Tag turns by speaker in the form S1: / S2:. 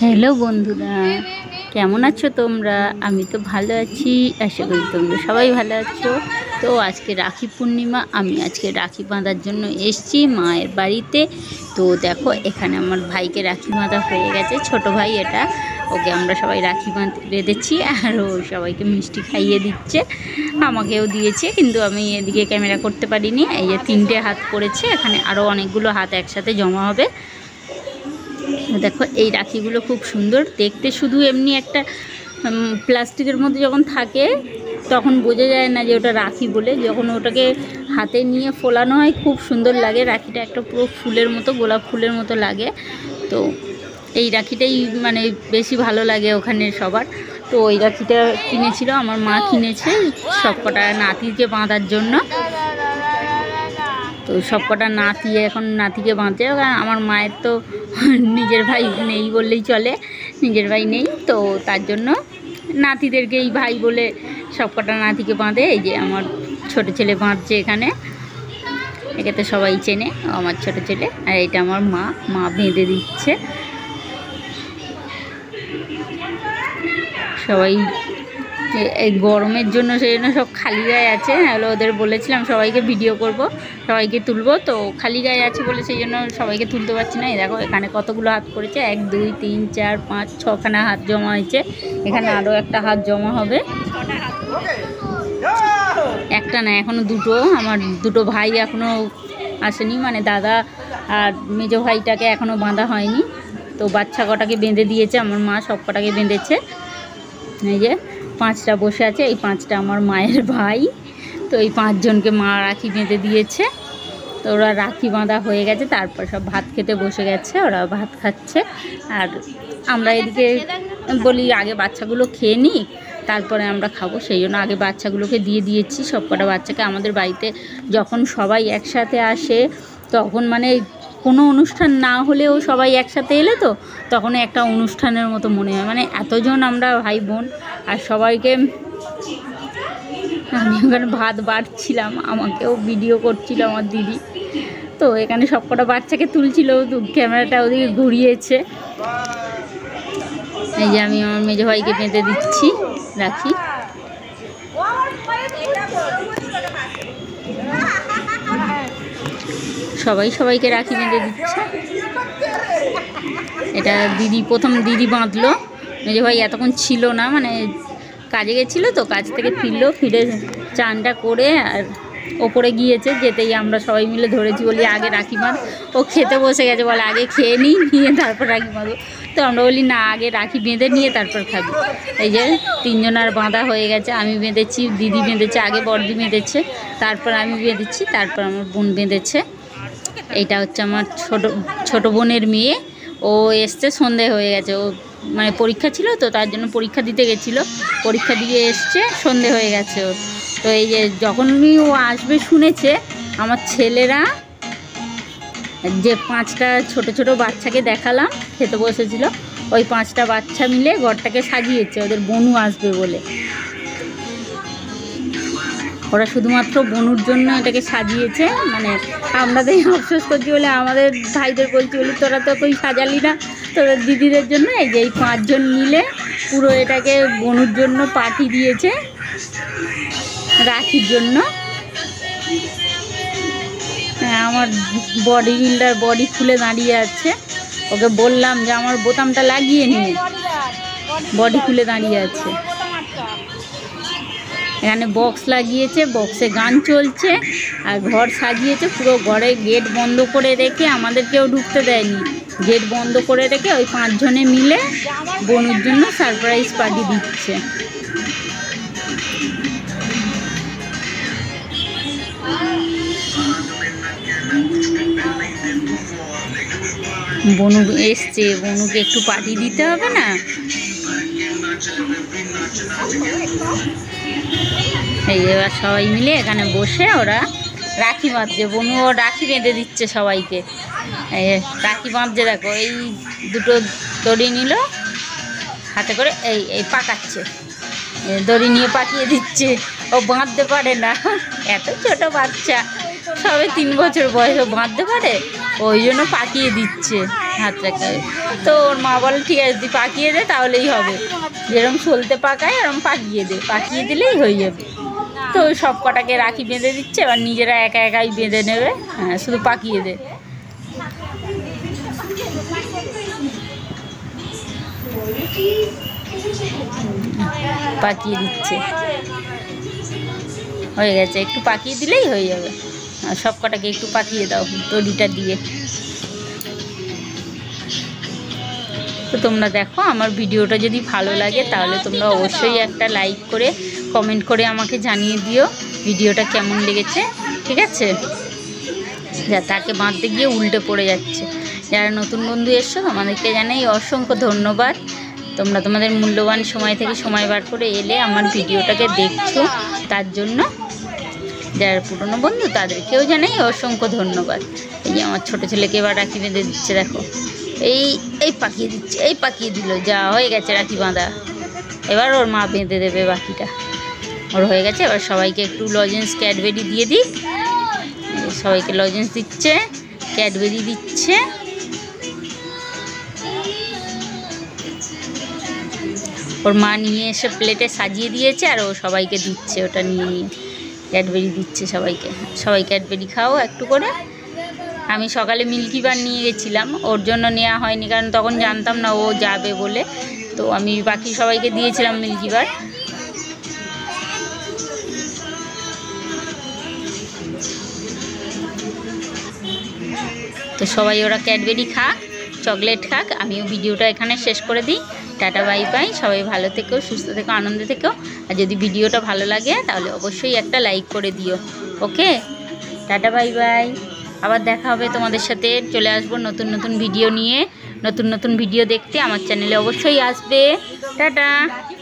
S1: Hello বন্ধুরা, কেমন আছো তোমরা? আমি তো ভালো আছি, আশা করি তোমরা সবাই ভালো আছো। তো আজকে রাখি পূর্ণিমা, আমি আজকে রাখি বাঁধার জন্য এসেছি মায়ের বাড়িতে। তো দেখো, এখানে আমার ভাইকে রাখি বাঁধা হয়ে গেছে, ছোট ভাই এটা। ওকে আমরা সবাই রাখি বেঁধেছি, আর ও সবাইকে মিষ্টি খাইয়ে দিচ্ছে, আমাকেও দিয়েছে, কিন্তু আমি এদিকে ক্যামেরা করতে পারিনি। এই যে 3টে হাত পড়েছে, এখানে আরও অনেকগুলো হাত একসাথে জমা হবে। দেখো, এই রাখিগুলো খুব সুন্দর দেখতে, শুধু এমনি একটা প্লাস্টিকের মধ্যে যখন থাকে তখন বোঝা যায় না যে ওটা রাখি বলে। যখন ওটাকে হাতে নিয়ে ফোলানো হয় খুব সুন্দর লাগে। রাখিটা একটা পুরো ফুলের মতো, গোলাপ ফুলের মতো লাগে। তো এই রাখিটাই মানে বেশি ভালো লাগে ওখানে সবার। তো ওই রাখিটা কিনেছিল আমার মা, কিনেছে সবকটা নাতিকে বাঁধার জন্য। তো সবকটা নাতি এখন নাতিকে বাঁধছে। আমার মায়ের তো নিজের ভাই নেই বললেই চলে, নিজের ভাই নেই, তো তার জন্য নাতিদেরকে এই ভাই বলে সবকটা নাতিকে বাঁধে। এই যে আমার ছোট ছেলে বাঁধছে এখানে, একে তো সবাই চেনে, আমার ছোট ছেলে। আর এটা আমার মা বেঁধে দিচ্ছে। সবাই এই গরমের জন্য সেই জন্য সব খালি গায়ে আছে, নাহলে ওদের বলেছিলাম সবাইকে ভিডিও করব, সবাইকে তুলবো, তো খালি গায়ে আছে বলে সেই জন্য সবাইকে তুলতে পারছি না। এই দেখো এখানে কতগুলো হাত পড়েছে, 1 2 3 4 5 6খানা হাত জমা হয়েছে। এখানে আরও একটা হাত জমা হবে, একটা না এখনও দুটো। আমার দুটো ভাই এখনও আসেনি, মানে দাদা আর মেজো ভাইটাকে এখনও বাঁধা হয়নি। তো বাচ্চা কটাকে বেঁধে দিয়েছে আমার মা, সব কটাকে বেঁধেছে। এই যে 5টা বসে আছে, এই 5টা আমার মায়ের ভাই। তো এই 5 জনকে মা রাখি বেঁধে দিয়েছে। তো ওরা রাখি বাঁধা হয়ে গেছে, তারপর সব ভাত খেতে বসে গেছে, ওরা ভাত খাচ্ছে। আর আমরা এদিকে বলি আগে বাচ্চাগুলো খেয়ে নিই, তারপরে আমরা খাবো, সেই জন্য আগে বাচ্চাগুলোকে দিয়ে দিয়েছি সব কটা বাচ্চাকে। আমাদের বাড়িতে যখন সবাই একসাথে আসে তখন মানে কোনো অনুষ্ঠান না হলেও সবাই একসাথে এলে তো তখন একটা অনুষ্ঠানের মতো মনে হয়, মানে এতজন আমরা ভাই বোন। আর সবাইকে আমি ওখানে ভাত বাড়ছিলাম, আমাকেও ভিডিও করছিল আমার দিদি। তো এখানে সব কটা বাচ্চাকে তুলছিল, তো ক্যামেরাটা ওদিকে ঘুরিয়েছে। এই যে আমি আমার মেজো ভাইকে বেঁধে দিচ্ছি রাখি। সবাইকে রাখি বেঁধে দিচ্ছে। এটা প্রথম দিদি বাঁধলো, মেজো ভাই এতক্ষণ ছিল না, মানে কাজে গেছিলো, তো কাজ থেকে ফিরলো, ফিরে চানটা করে আর ওপরে গিয়েছে, যেতেই আমরা সবাই মিলে ধরেছি, বলি আগে রাখি বাঁধ। ও খেতে বসে গেছে, বলে আগে খেয়ে নিয়ে তারপর রাখি বাঁধো। তো আমরা বলি না, আগে রাখি বেঁধে নিয়ে তারপর খাবি। এই যে 3 জনার বাঁধা হয়ে গেছে, আমি বেঁধেছি, দিদি বেঁধেছে, আগে বড়দি বেঁধেছে, তারপর আমি বেঁধেছি, তারপর আমার বোন বেঁধেছে। এইটা হচ্ছে আমার ছোট বোনের মেয়ে, ও এসছে, সন্ধে হয়ে গেছে, ও মানে পরীক্ষা ছিল তো তার জন্য পরীক্ষা দিতে গেছিলো, পরীক্ষা দিয়ে এসছে, সন্ধে হয়ে গেছে ওর। তো এই যে যখনই ও আসবে শুনেছে, আমার ছেলেরা যে 5টা ছোট বাচ্চাকে দেখালাম খেতে বসেছিল, ওই 5টা বাচ্চা মিলে ঘরটাকে সাজিয়েছে ওদের বনু আসবে বলে। ওরা শুধুমাত্র বনুর জন্য এটাকে সাজিয়েছে, মানে আমরা তো আফসোস করছি বলে আমাদের ভাইদের বলছি, বলি তোরা তো তুই সাজালি না তোদের দিদিদের জন্য। এই যে এই 5 জন মিলে পুরো এটাকে বনুর জন্য পার্টি দিয়েছে রাখির জন্য। হ্যাঁ, আমার বডি বিল্ডার বডি খুলে দাঁড়িয়ে আছে, ওকে বললাম যে আমার বোতামটা লাগিয়ে নিয়ে, বডি খুলে দাঁড়িয়ে আছে। এখানে বক্স লাগিয়েছে, বক্সে গান চলছে, আর ঘর সাজিয়েছে পুরো। ঘরে গেট বন্ধ করে রেখে, আমাদেরকেও ঢুকতে দেয়নি, গেট বন্ধ করে রেখে ওই 5 জনে মিলে বনুর জন্য সারপ্রাইজ পার্টি দিচ্ছে। বনু এসছে, বনুকে একটু পার্টি দিতে হবে না? এই এবার সবাই মিলে এখানে বসে ওরা রাখি বাঁধছে, বনুও রাখি বেঁধে দিচ্ছে সবাইকে। রাখি বাঁধছে, দেখো এই 2টো দড়ি নিল হাতে করে, এই পাকাচ্ছে, দড়ি নিয়ে পাকিয়ে দিচ্ছে। ও বাঁধতে পারে না, এত ছোট বাচ্চা, সবে 3 বছর বয়স, ও বাঁধতে পারে? ওই জন্য পাকিয়ে দিচ্ছে হাতটাকে। তো ওর মা বলে ঠিক আছে তুই পাকিয়ে দে তাহলেই হবে, যেরকম সলতে পাকায় এরকম পাকিয়ে দে, পাকিয়ে দিলেই হয়ে যাবে। তো ওই সব কটাকে রাখি বেঁধে দিচ্ছে, এবার নিজেরা একা একাই বেঁধে নেবে। হ্যাঁ শুধু পাকিয়ে দে। পাকিয়ে দিচ্ছে, হয়ে গেছে, একটু পাকিয়ে দিলেই হয়ে যাবে। আর সব কটাকে একটু পাকিয়ে দাও দড়িটা দিয়ে। তো তোমরা দেখো আমার ভিডিওটা যদি ভালো লাগে তাহলে তোমরা অবশ্যই একটা লাইক করে কমেন্ট করে আমাকে জানিয়ে দিও ভিডিওটা কেমন লেগেছে, ঠিক আছে? যা তাকে বাঁধতে গিয়ে উল্টে পড়ে যাচ্ছে। যারা নতুন বন্ধু এসছো তোমাদেরকে জানাই অসংখ্য ধন্যবাদ। তোমরা তোমাদের মূল্যবান সময় থেকে সময় বার করে এলে আমার ভিডিওটাকে দেখছো, তার জন্য। যারা পুরনো বন্ধু তাদেরকেও জানাই অসংখ্য ধন্যবাদ। এই যে আমার ছোটো ছেলেকে এবার রাখি বেঁধে দিচ্ছে, দেখো এই পাকিয়ে দিচ্ছে, এই পাকিয়ে দিল, যা হয়ে গেছে রাখি বাঁধা। এবার ওর মা বেঁধে দেবে বাকিটা, ওর হয়ে গেছে। এবার সবাইকে একটু লজেন্স ক্যাডবেরি দিয়ে দিই, সবাইকে লজেন্স দিচ্ছে, ক্যাডবেরি দিচ্ছে। ওর মা নিয়ে এসে প্লেটে সাজিয়ে দিয়েছে আর ও সবাইকে দিচ্ছে, ওটা নিয়ে নিয়ে ক্যাডবেরি দিচ্ছে সবাইকে। সবাই ক্যাডবেরি খাও একটু করে। আমি সকালে মিল্কি বার নিয়ে গেছিলাম, ওর জন্য নেওয়া হয়নি কারণ তখন জানতাম না ও যাবে বলে, তো আমি বাকি সবাইকে দিয়েছিলাম মিল্কি বার। তো সবাই ওরা ক্যাডবেরি খাক, চকলেট খাক, আমিও ভিডিওটা এখানে শেষ করে দিই। টাটা বাই বাই, সবাই ভালো থেকো, সুস্থ থেকো, আনন্দে থেকো। আর যদি ভিডিওটা ভালো লাগে তাহলে অবশ্যই একটা লাইক করে দিও। Okay, tata bye bye. আবার দেখা হবে তোমাদের সাথে, চলে আসবো নতুন নতুন ভিডিও নিয়ে। নতুন নতুন ভিডিও দেখতে আমার চ্যানেলে অবশ্যই আসবে। টাটা।